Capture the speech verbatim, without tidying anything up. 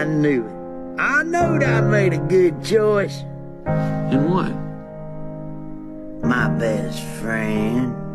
knew it. I knowed I made a good choice. In what? My best friend.